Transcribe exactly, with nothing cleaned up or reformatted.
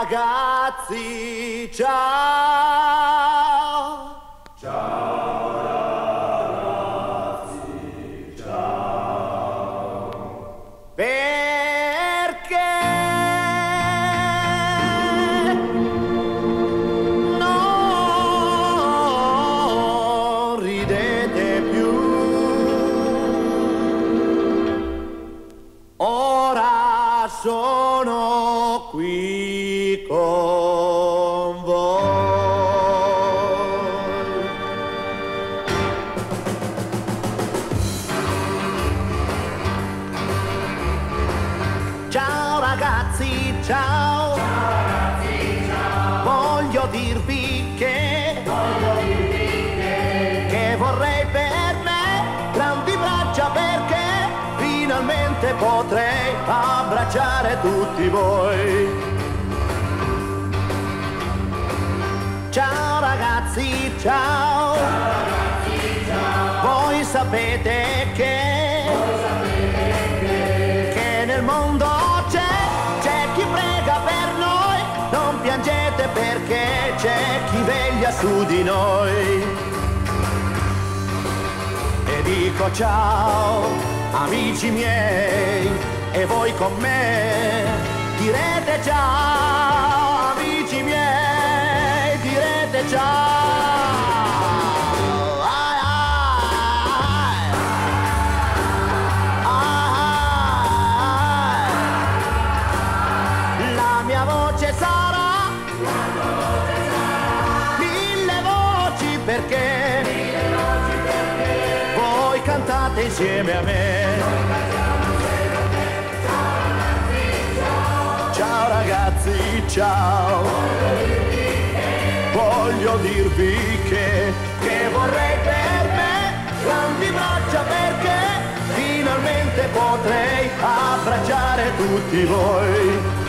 ragazzi, ciao! Ciao ragazzi, ciao! Perché non ridete più? Ora sono qui con voi. Ciao ragazzi, ciao. Ciao ragazzi, ciao! Voglio dirvi che, Voglio dirvi che, che vorrei per me grandi braccia, perché finalmente potrei abbracciare tutti voi. Ciao ragazzi, ciao. ciao ragazzi, ciao! Voi sapete che, Voi sapete che, che nel mondo c'è, c'è chi prega per noi. Non piangete perché c'è chi veglia su di noi. E dico ciao, amici miei, e voi con me direte ciao, amici miei, direte ciao. Ai, ai, ai. La mia voce sarà, mille voci perché, voi cantate insieme a me. Ciao ragazzi, ciao. Voglio dirvi che, che vorrei per me grandi braccia, perché finalmente potrei abbracciare tutti voi.